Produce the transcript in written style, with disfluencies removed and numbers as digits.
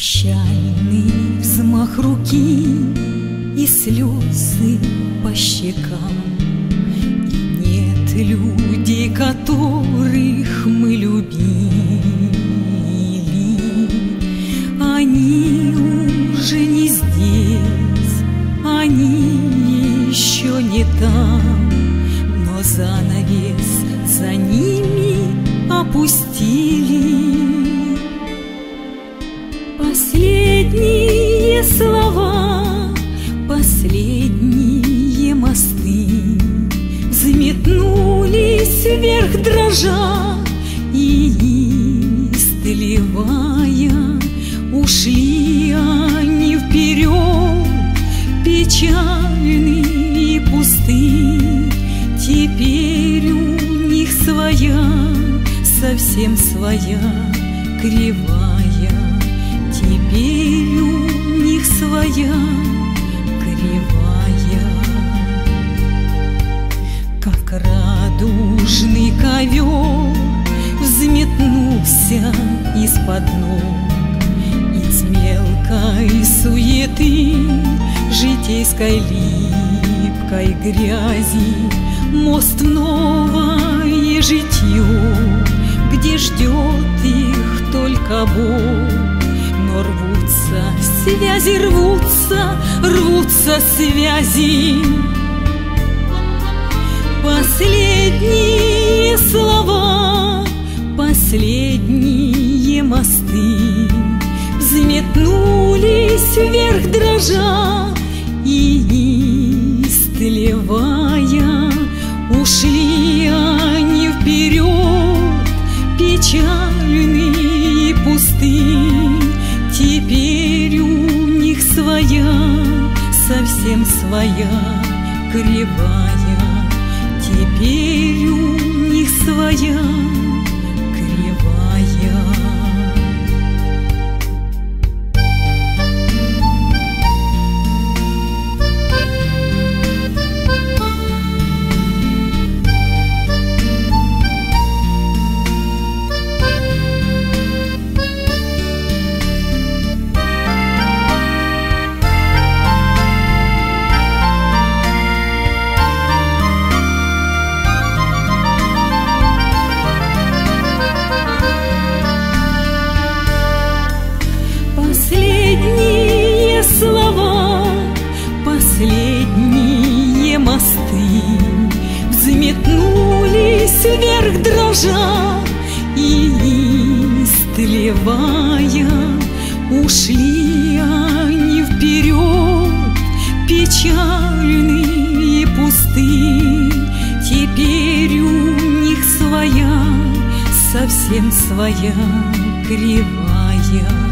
Прощальный взмах руки и слезы по щекам. И нет людей, которых мы любили. Они уже не здесь, они еще не там, но занавес за ними опустили. Последние слова, последние мосты взметнулись вверх дрожа и истлевая, ушли они вперед, печальны и пусты. Теперь у них своя, совсем своя, кривая. Теперь у них своя, кривая. Как радужный ковер взметнулся из-под ног, из мелкой суеты, житейской липкой грязи, мост в новое житье, где ждет их только Бог. Но рвутся связи, рвутся связи. Последние слова, последние мосты взметнулись вверх дрожа и истлевая, ушли они вперед, печальны и пусты. Теперь у них своя, совсем своя, кривая. Теперь у них своя, кривая. Последние слова, последние мосты взметнулись вверх дрожа и истлевая, ушли они вперед, печальны и пусты. Теперь у них своя, совсем своя, кривая.